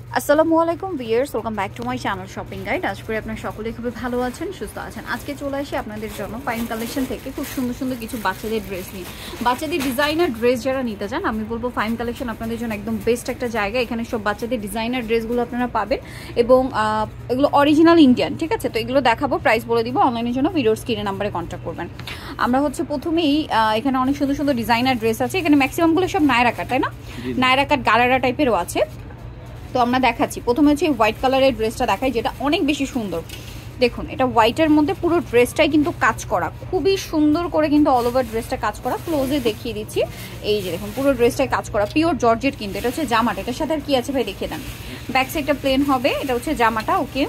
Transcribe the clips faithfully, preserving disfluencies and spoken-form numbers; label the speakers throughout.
Speaker 1: আসসালামু আলাইকুম viewers, welcome back to my channel shopping guide. আশা করি আপনারা সকলেই খুবই ভালো আছেন, সুস্থ আছেন। আজকে চলে আসি আপনাদের জন্য ফাইন কালেকশন থেকে খুব সুন্দর সুন্দর কিছু বাচ্চাদের ড্রেস নিয়ে। বাচ্চাদের ডিজাইনার ড্রেস যারা নিতে চান, আমি বলবো ফাইন কালেকশন আপনাদের জন্য একদম বেস্ট একটা জায়গা। এখানে সব বাচ্চাদের ডিজাইনার ড্রেসগুলো আপনারা পাবেন এবং এগুলো অরিজিনাল ইন্ডিয়ান, ঠিক আছে? তো এগুলো দেখাবো, প্রাইস বলে দিব। অনলাইনের জন্য ভিডিওর স্ক্রিনে নাম্বারে কন্ট্যাক্ট করবেন। আমরা হচ্ছে প্রথমেই এখানে অনেক সুন্দর সুন্দর ডিজাইনার ড্রেস আছে। এখানে ম্যাক্সিমামগুলো সব নায়রাকাট, তাই না? নায়রাকাট গারারা টাইপেরও আছে। তো আমরা দেখাচ্ছি প্রথমে হচ্ছে হোয়াইট কালারের ড্রেসটা দেখাই, যেটা অনেক বেশি সুন্দর। দেখুন, এটা হোয়াইটের মধ্যে পুরো ড্রেসটাই কিন্তু কাজ করা, খুবই সুন্দর করে কিন্তু অল ওভার ড্রেসটা কাজ করা। ক্লোজে দেখিয়ে দিচ্ছি, এই যে দেখুন পুরো ড্রেসটাই কাজ করা, পিওর জর্জেট কিন্তু। এটা হচ্ছে জামাটা, এটার সাথে আর কি আছে ভাই দেখিয়ে দেন। ব্যাক সাইডটা প্লেন হবে, এটা হচ্ছে জামাটা। ওকে,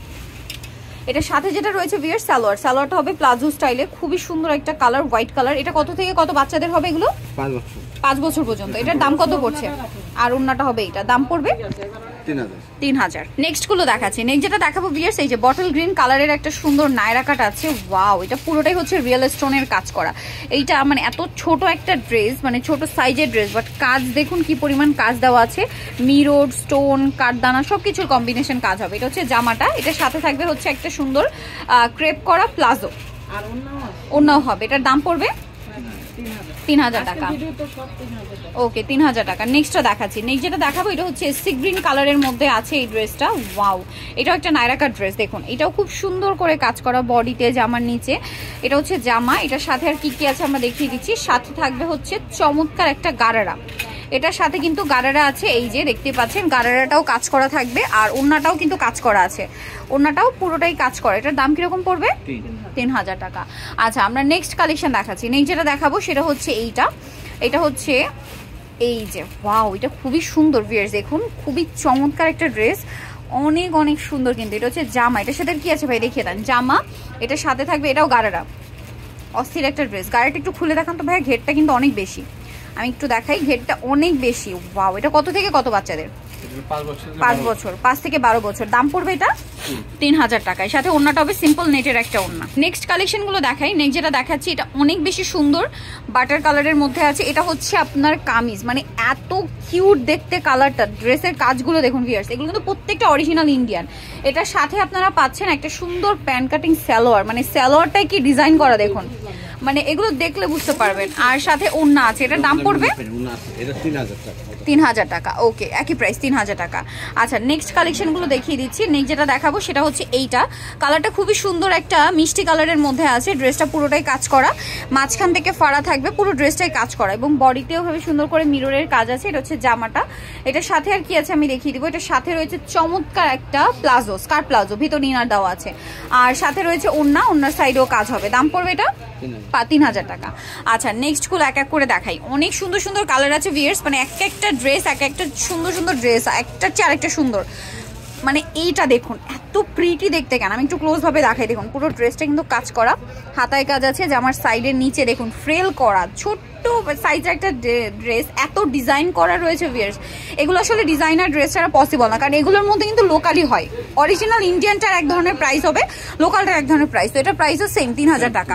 Speaker 1: এটার সাথে যেটা রয়েছে ভিউয়ার সালোয়ার, সালোয়ারটা হবে প্লাজো স্টাইলে, খুবই সুন্দর একটা কালার, হোয়াইট কালার। এটা কত থেকে কত বাচ্চাদের হবে এগুলো? পাঁচ বছর পাঁচ বছর পর্যন্ত। এটার দাম কত পড়ছে? আর ওন্নাটা হবে, এটা দাম পড়বে তিন হাজার। নেক্সট গুলো দেখাচ্ছি। নেক্সট যেটা দেখাবো ভিউয়ার্স, এই যে বটল গ্রিন কালারের একটা সুন্দর নায়রাকাট আছে। ওয়াও, এটা পুরোটাই হচ্ছে রিয়েল স্টোনের কাজ করা। এইটা মানে এত ছোট একটা ড্রেস, মানে ছোট সাইজের ড্রেস, বাট কাজ দেখুন কি পরিমাণ কাজ দেওয়া আছে। মিরর, স্টোন, কাঠদানা সবকিছুর কম্বিনেশন কাজ হবে। এটা হচ্ছে জামাটা, এটার সাথে থাকবে হচ্ছে একটা সুন্দর ক্রেপ করা প্লাজো, আর ওন্নাও হবে। এটার দাম পড়বে তিন হাজার টাকা। ওকে, তিন হাজার টাকা। নেক্সটটা দেখাচ্ছি। নেক্সট যেটা দেখাবো, এটা হচ্ছে সি গ্রিন কালারের মধ্যে আছে এই ড্রেসটা। ওয়াও, এটাও একটা নায়রাকাট ড্রেস। দেখুন, এটাও খুব সুন্দর করে কাজ করা বডিতে, জামার নিচে। এটা হচ্ছে জামা, এটার সাথে আর কি কি আছে আমরা দেখিয়ে দিচ্ছি। সাথে থাকবে হচ্ছে চমৎকার একটা গারারা। এটার সাথে কিন্তু গারারা আছে, এই যে দেখতে পাচ্ছেন, গারারাটাও কাজ করা থাকবে, আর ওন্নাটাও কিন্তু কাজ করা আছে। ওন্নাটাও পুরোটাই কাজ করা। এটার দাম কিরকম পড়বে? তিন হাজার টাকা। আচ্ছা, আমরা নেক্সট কালেকশন দেখাচ্ছি। নেক্সট যেটা দেখাবো সেটা হচ্ছে এইটা। এটা হচ্ছে এই যে, ওয়াও, এটা খুবই সুন্দর ভিউয়ার্স। দেখুন, খুবই চমৎকার একটা ড্রেস, অনেক অনেক সুন্দর কিন্তু। এটা হচ্ছে জামা, এটার সাথে কি আছে ভাই দেখিয়ে দেন। জামা, এটার সাথে থাকবে, এটাও গারারা, অস্থির একটা ড্রেস। গারাটা একটু খুলে দেখান তো ভাইয়া, ঘেরটা কিন্তু অনেক বেশি। আমি একটু দেখাই, ঘেরটা অনেক বেশি। ওয়াও, এটা কত থেকে কত বাচ্চাদের? পাঁচ বছর পাঁচ থেকে বারো বছর। দাম পড়বে এটা তিন হাজার টাকায়। সাথে ওন্নাটা হবে সিম্পল নেটের একটা ওন্না। নেক্সট কালেকশন গুলো দেখাই। নেক্সট যেটা দেখাচ্ছি, এটা অনেক বেশি সুন্দর, বাটার কালারের মধ্যে আছে। এটা হচ্ছে আপনার কামিজ, মানে এত কিউট দেখতে কালারটা। ড্রেসের কাজগুলো দেখুন ভিউয়ার্স, এগুলো কিন্তু প্রত্যেকটা অরিজিনাল ইন্ডিয়ান। এটার সাথে আপনারা পাচ্ছেন একটা সুন্দর প্যান্ট কাটিং সালোয়ার, মানে সালোয়ারটাই কি ডিজাইন করা দেখুন, মানে এগুলো দেখলে বুঝতে পারবেন। আর সাথে ওন্না আছে। এটার দাম পড়বে তিন হাজার টাকা। ওকে, একই প্রাইস, তিন হাজার টাকা। আচ্ছা, নেক্সট কালেকশন গুলো দেখিয়ে দিচ্ছি। নেক্সট যেটা দেখাবো সেটা হচ্ছে এইটা। কালারটা খুবই সুন্দর, একটা মিষ্টি কালারের মধ্যে আছে। ড্রেসটা পুরোটাই কাজ করা, মাঝখান থেকে ফাড়া থাকবে, পুরো ড্রেসটাই কাজ করা, এবং বডিতেও ভাবে সুন্দর করে মিররের কাজ আছে। এটা হচ্ছে জামাটা, এটার সাথে আর কি আছে আমি দেখিয়ে দিব। এটার সাথে রয়েছে চমৎকার একটা প্লাজো, স্কার্ট প্লাজো, ভিতর ইনার দেওয়া আছে। আর সাথে রয়েছে ওন্না, ওন্নার সাইডেও কাজ হবে। দাম পড়বে এটা তিন হাজার টাকা। আচ্ছা, নেক্সট গুলো এক এক করে দেখাই। অনেক সুন্দর সুন্দর কালার আছে ভিউয়ার্স, মানে এক একটা ড্রেস, এক একটা সুন্দর সুন্দর ড্রেস, একটার চেয়ে আরেকটা সুন্দর। মানে এইটা দেখুন, এত প্রিটি দেখতে কেন, আমি একটু ক্লোজ ভাবে দেখাই। দেখুন, পুরো ড্রেসটা কিন্তু কাজ করা, হাতায় কাজ আছে, জামার সাইডের নিচে দেখুন ফ্রেল করা, ছোট্ট সাইজের একটা ড্রেস, এত ডিজাইন করা রয়েছে ভিউয়ার্স। এগুলো আসলে ডিজাইনার ড্রেস ছাড়া পসিবল না, কারণ এগুলোর মধ্যে কিন্তু লোকালি হয়। অরিজিনাল ইন্ডিয়ানটার এক ধরনের প্রাইস হবে, লোকালটার এক ধরনের প্রাইস। তো এটা প্রাইসও সেম, তিন হাজার টাকা।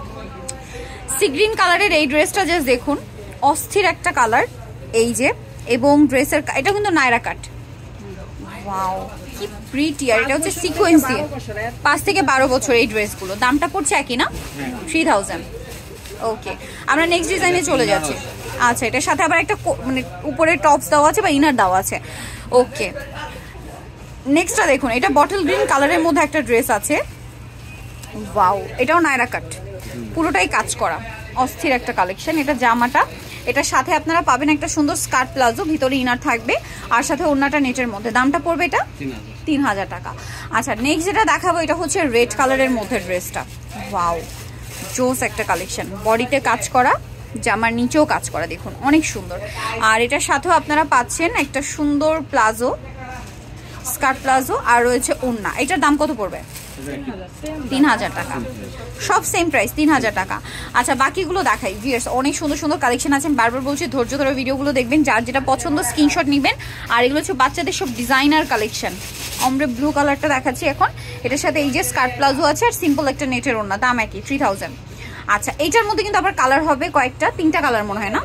Speaker 1: সি গ্রিন কালারের এই ড্রেসটা জাস্ট দেখুন, অস্থির একটা কালার, এই যে, এবং ড্রেসের এটা কিন্তু নায়রাকাট। ওয়াও, কি প্রিটি। আর এটা হচ্ছে সিকোয়েন্স দিয়ে, পাঁচ থেকে বারো বছর এই ড্রেসগুলো। দামটা পড়ছে একই না, থ্রি থাউজেন্ড। ওকে, আমরা নেক্সট ডিজাইনে চলে যাচ্ছি। আচ্ছা, এটার সাথে আবার একটা মানে উপরে টপস দেওয়া আছে বা ইনার দেওয়া আছে। ওকে, নেক্সটটা দেখুন, এটা বটল গ্রিন কালারের মধ্যে একটা ড্রেস আছে। ওয়াও, এটাও নায়রাকাট, পুরোটাই কাজ করা, অস্থির একটা কালেকশন। এটা জামাটা, এটার সাথে আপনারা পাবেন একটা সুন্দর স্কার্ট প্লাজো, ভিতরে ইনার থাকবে, আর সাথে ওন্নাটা নেটের মধ্যে। দামটা পড়বে এটা তিন হাজার টাকা। আচ্ছা, নেক্সট যেটা দেখাবো, এটা হচ্ছে রেড কালারের মধ্যে ড্রেসটা। ওয়াও, জোস একটা কালেকশন, বডিতে কাজ করা, জামার নিচেও কাজ করা, দেখুন অনেক সুন্দর। আর এটার সাথেও আপনারা পাচ্ছেন একটা সুন্দর প্লাজো, স্কার্ট প্লাজো, আর রয়েছে ওন্না। এটার দাম কত পড়বে? তিন হাজার টাকা। সব সেম প্রাইস, তিন হাজার টাকা। আচ্ছা, বাকিগুলো দেখাই ভিউয়ার্স, অনেক সুন্দর সুন্দর কালেকশন আছে। বারবার বলছি, ধৈর্য ধরে ভিডিওগুলো দেখবেন, যার যেটা পছন্দ স্ক্রিনশট নেবেন। আর এগুলো হচ্ছে বাচ্চাদের সব ডিজাইনার কালেকশন। অমরে ব্লু কালারটা দেখাচ্ছি এখন। এটার সাথে এই যে স্কার্ট প্লাজো আছে, আর সিম্পল একটা নেটের ওন্না, দাম একই, থ্রি থাউজেন্ড। আচ্ছা, এইটার মধ্যে কিন্তু আবার কালার হবে কয়েকটা, তিনটা কালার মনে হয় না?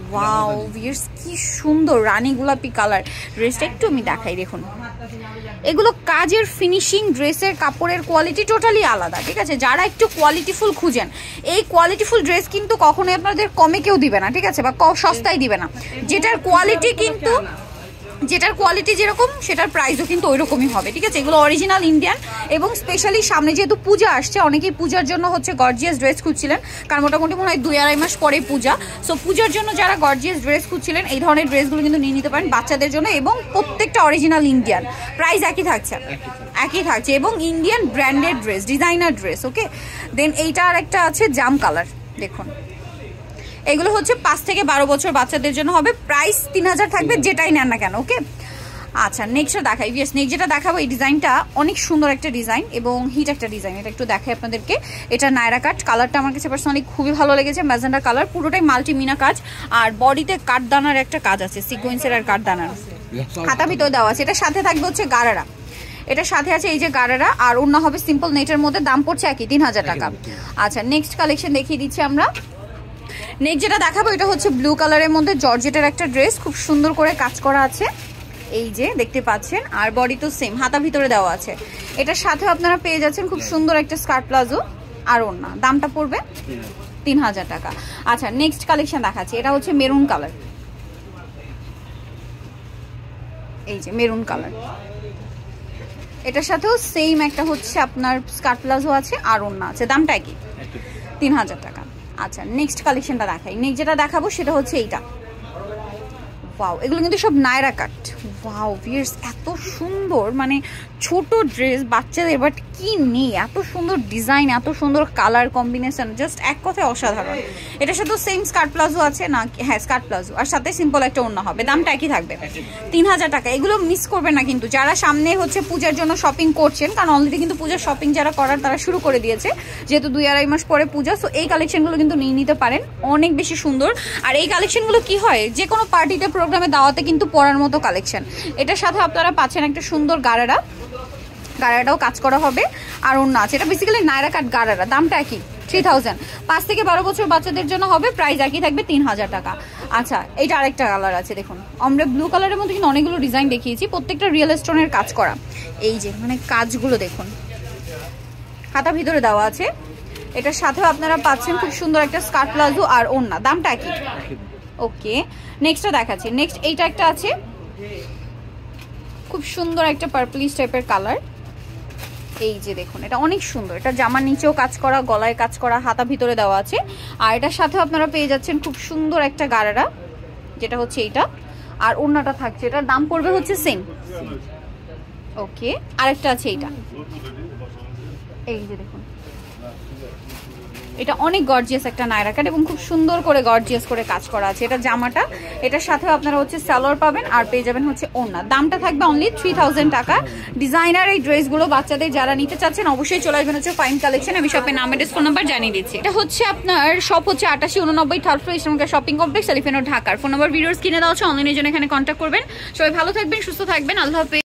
Speaker 1: ওয়াও ভিউয়ার্স কি সুন্দর রানী গোলাপি কালার ড্রেসটা, একটু আমি দেখাই দেখুন। এগুলো কাজের ফিনিশিং, ড্রেসের কাপড়ের কোয়ালিটি টোটালি আলাদা, ঠিক আছে। যারা একটু কোয়ালিটিফুল খুঁজেন, এই কোয়ালিটিফুল ড্রেস কিন্তু কখনোই আপনাদের কমে কেউ দিবে না, ঠিক আছে, বা সস্তায় দিবে না। যেটার কোয়ালিটি কিন্তু যেটার কোয়ালিটি যেরকম সেটার প্রাইসও কিন্তু ওই রকমই হবে, ঠিক আছে। এগুলো অরিজিনাল ইন্ডিয়ান এবং স্পেশালি সামনে যেহেতু পূজা আসছে, অনেকেই পূজার জন্য হচ্ছে গর্জিয়াস ড্রেস খুঁজছিলেন, কারণ মোটামুটি মনে হয় দুই আড়াই মাস পরে পূজা। সো পূজার জন্য যারা গর্জিয়াস ড্রেস খুঁজছিলেন এই ধরনের ড্রেসগুলো কিন্তু নিয়ে নিতে পারেন বাচ্চাদের জন্য, এবং প্রত্যেকটা অরিজিনাল ইন্ডিয়ান, প্রাইস একই থাকছে একই থাকছে এবং Indian branded dress, designer dress. Okay, then এইটা আর একটা আছে জাম কালার, দেখুন এগুলো হচ্ছে পাঁচ থেকে বারো বছর বাচ্চাদের জন্য হবে, প্রাইস তিন হাজার থাকবে যেটাই নেন না কেন। ওকে, আচ্ছা নেক্সটটা দেখাই। ইয়েস, নেক্সট যেটা দেখাবো এই ডিজাইনটা অনেক সুন্দর একটা ডিজাইন এবং হিট একটা ডিজাইন, এটা একটু দেখাই আপনাদেরকে। এটা নায়রা কাট, কালারটা আমার কাছে পার্সোনালি খুবই ভালো লেগেছে, ম্যাজেন্ডা কালার, পুরোটাই মাল্টি মিনা কাজ, আর বডিতে কাঠদানার একটা কাজ আছে, সিকোয়েন্সের আর কাঠদানার, হাতা ভিতর দেওয়া আছে। এটার সাথে থাকবে হচ্ছে গারারা, এটার সাথে আছে এই যে গারারা, আর ওড়না হবে সিম্পল নেটের মধ্যে, দাম পড়ছে একই তিন হাজার টাকা। আচ্ছা নেক্সট কালেকশন দেখিয়ে দিচ্ছি আমরা। নেক্সট যেটা দেখাবো এটা হচ্ছে ব্লু কালারের মধ্যে জর্জেটের একটা ড্রেস, খুব সুন্দর করে কাজ করা আছে, এই যে দেখতে পাচ্ছেন, আর বডি তো সেম, হাতা ভিতরে দেওয়া আছে। এটার সাথেও আপনারা পেয়ে যাচ্ছেন খুব সুন্দর একটা স্কার্ট প্লাজো আর ওড়না, দামটা পড়বে তিন হাজার টাকা। আচ্ছা নেক্সট কালেকশন দেখাচ্ছি, এটা হচ্ছে মেরুন কালার, এই যে মেরুন কালার, এটার সাথেও সেম একটা হচ্ছে আপনার স্কার্ট প্লাজো আছে আর ওড়না আছে, দামটা কি তিন হাজার টাকা। আচ্ছা নেক্সট কালেকশনটা দেখাই। নেক্সট যেটা দেখাবো সেটা হচ্ছে এইটা, ওয়াও এগুলো কিন্তু সব নায়রা কাট। ওয়াও ভিউয়ার্স এত সুন্দর, মানে ছোট ড্রেস বাচ্চাদের, বাট কি নেই, এত সুন্দর ডিজাইন, এত সুন্দর কালার কম্বিনেশন, জাস্ট এক কথায় অসাধারণ। এটার সাথে সেম স্কার্ট প্লাজো আছে না, হ্যাঁ স্কার্ট প্লাজো, আর সাথে সিম্পল একটা ওড়না হবে, দামটা একই থাকবে তিন হাজার টাকা। এগুলো মিস করবেন না কিন্তু যারা সামনে হচ্ছে পূজার জন্য শপিং করছেন, কারণ অলরেডি কিন্তু পূজার শপিং যারা করার তারা শুরু করে দিয়েছে, যেহেতু দুই আড়াই মাস পরে পূজা। সো এই কালেকশনগুলো কিন্তু নিয়ে নিতে পারেন, অনেক বেশি সুন্দর। আর এই কালেকশনগুলো কি হয়, যে কোনো পার্টিতে প্রোগ্রামে দাওয়াতে কিন্তু পরার মতো কালেকশন। এটার সাথে আপনারা পাচ্ছেন একটা সুন্দর গারারা, গারাটাও কাজ করা হবে আর ওড়না আছে। এটা বেসিক্যালি নায়রা কাট গারারা, দামটা একই থ্রি থাউজেন্ড। পাঁচ থেকে বারো বছর বাচ্চাদের জন্য হবে, প্রাইস একই থাকবে তিন হাজার টাকা। আচ্ছা এইটা আরেকটা কালার আছে, দেখুন আমরা ব্লু কালারের মধ্যে কিন্তু অনেকগুলো ডিজাইন দেখিয়েছি, প্রত্যেকটা রিয়েল স্টোনের কাজ করা, এই যে মানে কাজগুলো দেখুন, হাতা ভিতরে দেওয়া আছে। এটার সাথেও আপনারা পাচ্ছেন খুব সুন্দর একটা স্কার্ট প্লাজো আর ওড়না, দামটা একই। ওকে নেক্সটটা দেখাচ্ছি। নেক্সট এইটা একটা আছে, খুব সুন্দর একটা পার্পলিশ টাইপের কালার, এই যে দেখুন এটা অনেক সুন্দর, এটা জামার নিচেও কাজ করা, গলায় কাজ করা, হাতা ভিতরে দেওয়া আছে। আর এটার সাথেও আপনারা পেয়ে যাচ্ছেন খুব সুন্দর একটা গারারা, যেটা হচ্ছে এইটা, আর ওড়নাটা থাকছে, এটার দাম পড়বে হচ্ছে সেম। ওকে আরেকটা আছে এইটা, এই যে দেখুন এটা অনেক গর্জিয়াস একটা নায়রা কাট এবং খুব সুন্দর করে গর্জিয়াস করে কাজ করা আছে। এটা জামাটা, এটার সাথেও আপনারা হচ্ছে সালোয়ার পাবেন আর পেয়ে যাবেন হচ্ছে ওড়না, দামটা থাকবে অনলি থ্রি থাউজেন্ড টাকা। ডিজাইনার এই ড্রেসগুলো বাচ্চাদের যারা নিতে চাচ্ছেন অবশ্যই চলে আসবেন হচ্ছে ফাইন কালেকশন। আমি শপের নাম এড্রেস ফোন নাম্বার জানিয়ে দিচ্ছি। এটা হচ্ছে আপনার শপ হচ্ছে আটাশি উননব্বই থার্ড ফ্লোর ইসলামকা শপিং কমপ্লেক্স, এলিফ্যান্ট রোড, ঢাকার। ফোন নাম্বার ভিডিওস কিনে দেওয়া হচ্ছে, অনলাইনের জন্য এখানে কন্ট্যাক্ট করবেন। সবাই ভালো থাকবেন, সুস্থ থাকবেন, আল্লাহ হাফেজ।